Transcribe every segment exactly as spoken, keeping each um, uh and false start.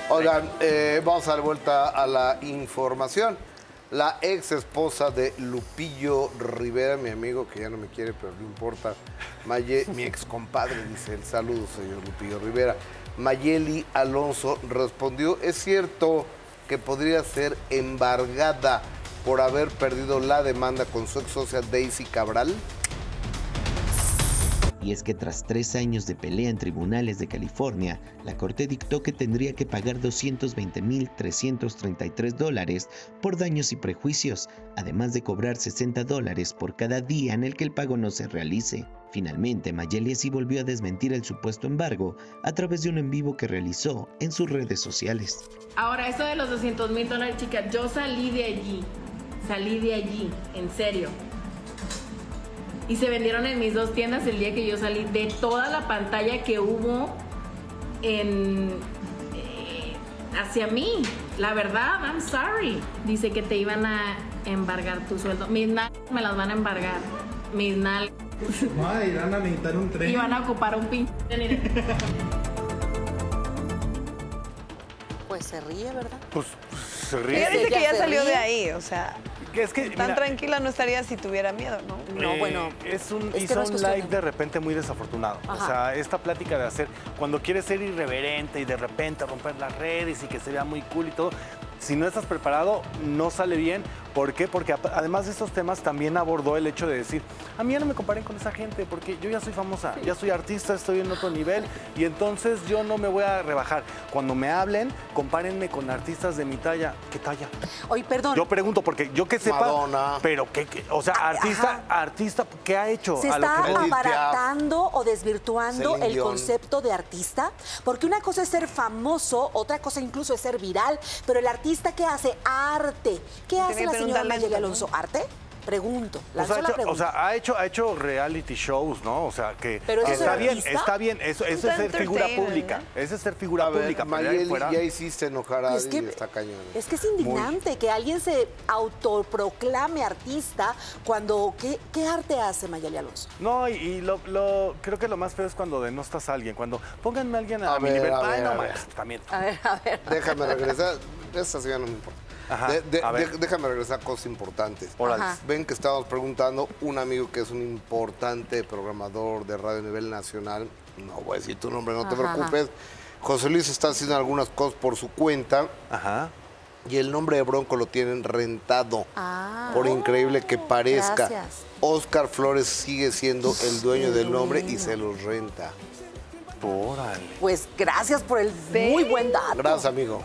Oigan, eh, vamos a dar vuelta a la información. La ex esposa de Lupillo Rivera, mi amigo que ya no me quiere, pero no importa, Maye, mi ex compadre, dice el saludo, señor Lupillo Rivera. Mayeli Alonso respondió, ¿es cierto que podría ser embargada por haber perdido la demanda con su ex socia Daisy Cabral? Y es que tras tres años de pelea en tribunales de California, la corte dictó que tendría que pagar doscientos veinte mil trescientos treinta y tres dólares por daños y prejuicios, además de cobrar sesenta dólares por cada día en el que el pago no se realice. Finalmente, Mayeli sí volvió a desmentir el supuesto embargo a través de un en vivo que realizó en sus redes sociales. Ahora, eso de los doscientos mil dólares, chica, yo salí de allí, salí de allí, en serio. Y se vendieron en mis dos tiendas el día que yo salí, de toda la pantalla que hubo en, eh, hacia mí. La verdad, I'm sorry. Dice que te iban a embargar tu sueldo. Mis nalgas me las van a embargar. Mis nalgas. Ay, irán a necesitar un tren. Y van a ocupar un pin. Pues se ríe, ¿verdad? Pues se ríe. Ella dice que ya se salió ríe. de ahí, o sea, Es que, tan mira, tranquila no estaría si tuviera miedo, ¿no? No, Eh, bueno. es un, es que hizo no es un cuestión live de- de repente muy desafortunado. Ajá. O sea, esta plática de hacer, cuando quieres ser irreverente y de repente romper las redes y que se vea muy cool y todo, si no estás preparado, no sale bien. ¿Por qué? Porque ap- además de estos temas también abordó el hecho de decir, a mí ya no me comparen con esa gente porque yo ya soy famosa, ya soy artista, estoy en otro nivel y entonces yo no me voy a rebajar. Cuando me hablen, compárenme con artistas de mi talla. ¿Qué talla? Oye, perdón. Yo pregunto porque yo que sepa, Madonna. pero qué, qué- o sea, Ah, artista, ajá. artista, ¿qué ha hecho? ¿Se A lo está que voy. Edith Piaf, abaratando o desvirtuando Celine el Dion. concepto de artista? Porque una cosa es ser famoso, otra cosa incluso es ser viral, pero el artista ¿qué hace? Arte. ¿Qué hace que la tener un señora talento, Mayeli ¿no? Alonso? ¿Arte? Pregunto. Pues Lanzo ha la hecho, o pregunta. sea, ha hecho, ha hecho reality shows, ¿no? O sea, que Pero eso que es está ser bien, artista. está bien, eso, eso es Está ser figura entertainer, pública, ¿no? ese es ser figura A ver, pública, pero de ahí Mayeli, fuera- ya hiciste enojar a Es Adi, que, está cañón. es que es indignante que alguien se autoproclame artista cuando... ¿Qué, qué arte hace Mayeli Alonso? No, y, y lo, lo- creo que lo más feo es cuando denostas a alguien, cuando pónganme a alguien a, A mi ver, nivel. a Ay, ver, no, a man, ver. también. A ver, a ver. Déjame regresar. Esa sí ya no me importa. Ajá, De- de- a ver. de- déjame regresar a cosas importantes. Órale. Ajá. Ven que estábamos preguntando, un amigo que es un importante programador de radio a nivel nacional, no voy a decir tu nombre, no te Ajá, preocupes. José Luis está haciendo algunas cosas por su cuenta Ajá. y el nombre de Bronco lo tienen rentado. Ah. Por increíble que parezca. Gracias. Oscar Flores sigue siendo el dueño del nombre y se los renta. Órale. Pues gracias por el muy buen dato. Gracias, amigo.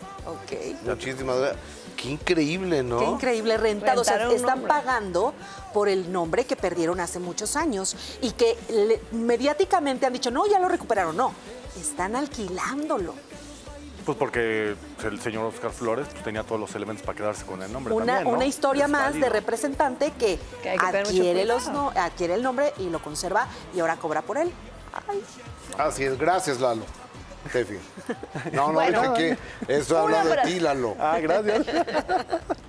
Ok. Muchísimas gracias. Qué increíble, ¿no? Qué increíble rentado. O sea, Rentaron un están nombre. pagando por el nombre que perdieron hace muchos años y que le- mediáticamente han dicho, no, ya lo recuperaron. No, están alquilándolo. Pues porque el señor Oscar Flores pues, tenía todos los elementos para quedarse con el nombre Una, también, ¿no? una historia Es más válido. de representante que, Que hay que tener mucho adquiere, los, cuidado. no, adquiere el nombre y lo conserva y ahora cobra por él. Ay, Así es, gracias, Lalo. Jefe. No, no, Bueno, dije que eso habla una de para- ti, Lalo. Ah, gracias.